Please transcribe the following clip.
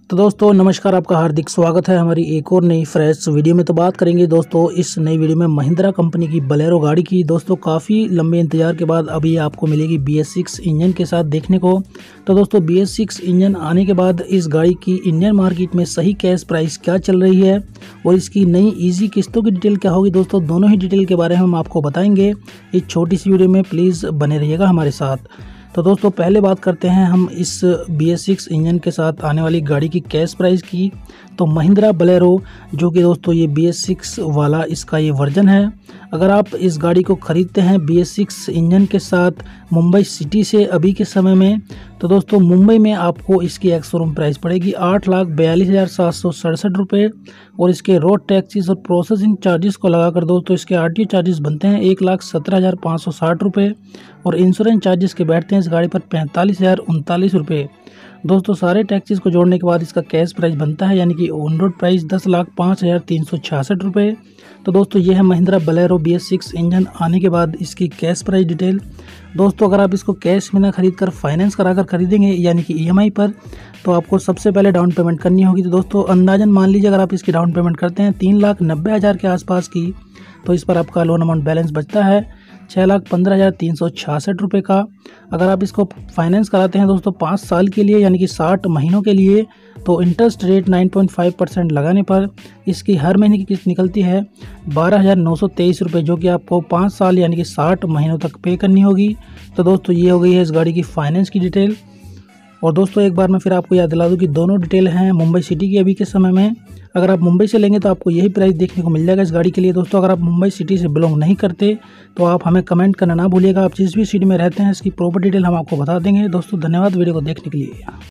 तो दोस्तों नमस्कार, आपका हार्दिक स्वागत है हमारी एक और नई फ्रेश वीडियो में। तो बात करेंगे दोस्तों इस नई वीडियो में महिंद्रा कंपनी की बोलेरो गाड़ी की। दोस्तों काफ़ी लंबे इंतजार के बाद अभी आपको मिलेगी BS6 इंजन के साथ देखने को। तो दोस्तों BS6 इंजन आने के बाद इस गाड़ी की इंडियन मार्केट में सही कैश प्राइस क्या चल रही है और इसकी नई ईजी किस्तों की डिटेल क्या होगी, दोस्तों दोनों ही डिटेल के बारे में हम आपको बताएंगे इस छोटी सी वीडियो में। प्लीज़ बने रहिएगा हमारे साथ। तो दोस्तों पहले बात करते हैं हम इस BS6 इंजन के साथ आने वाली गाड़ी की कैश प्राइस की। तो महिंद्रा बोलेरो जो कि दोस्तों ये BS6 वाला इसका ये वर्जन है। अगर आप इस गाड़ी को ख़रीदते हैं BS6 इंजन के साथ मुंबई सिटी से अभी के समय में, तो दोस्तों मुंबई में आपको इसकी एक्स शोरूम प्राइस पड़ेगी 8,42,767 रुपये और इसके रोड टैक्सीज और प्रोसेसिंग चार्जेस को लगाकर दोस्तों इसके RTO चार्जेस बनते हैं 1,17,560 रुपये और इंश्योरेंस चार्जेस के बैठते हैं इस गाड़ी पर 45,039 रुपये। दोस्तों सारे टैक्सीज को जोड़ने के बाद इसका कैश प्राइस बनता है यानी कि ऑन रोड प्राइस 10,05,366 रुपये। तो दोस्तों ये है महिंद्रा बोलेरो BS6 इंजन आने के बाद इसकी कैश प्राइस डिटेल। दोस्तों अगर आप इसको कैश में ना खरीद कर फाइनेंस कराकर खरीदेंगे यानी कि EMI पर, तो आपको सबसे पहले डाउन पेमेंट करनी होगी। तो दोस्तों अंदाजन मान लीजिए अगर आप इसकी डाउन पेमेंट करते हैं 3,90,000 के आसपास की, तो इस पर आपका लोन अमाउंट बैलेंस बचता है 6,15,366 रुपये का। अगर आप इसको फाइनेंस कराते हैं दोस्तों 5 साल के लिए यानी कि 60 महीनों के लिए, तो इंटरेस्ट रेट 9.5% लगाने पर इसकी हर महीने की किस्त निकलती है 12,923 रुपये, जो कि आपको 5 साल यानी कि 60 महीनों तक पे करनी होगी। तो दोस्तों ये हो गई है इस गाड़ी की फाइनेंस की डिटेल। और दोस्तों एक बार मैं फिर आपको याद दिला दूं कि दोनों डिटेल हैं मुंबई सिटी की अभी के समय में। अगर आप मुंबई से लेंगे तो आपको यही प्राइस देखने को मिल जाएगा इस गाड़ी के लिए। दोस्तों अगर आप मुंबई सिटी से बिलोंग नहीं करते तो आप हमें कमेंट करना ना भूलिएगा। आप जिस भी सिटी में रहते हैं इसकी प्रॉपर डिटेल हम आपको बता देंगे। दोस्तों धन्यवाद वीडियो को देखने के लिए।